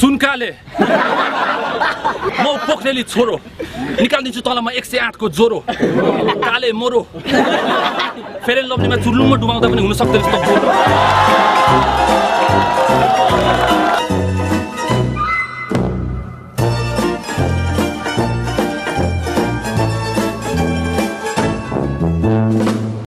सुनकाले म पोखरेली छोरो निकाल्दिन्छु तलमा 108 को ज्वरो काले मोरो फेयर एन्ड लभलीमा चुर्लुममा डुबाउँदा पनि हुन सक्दैन जस्तो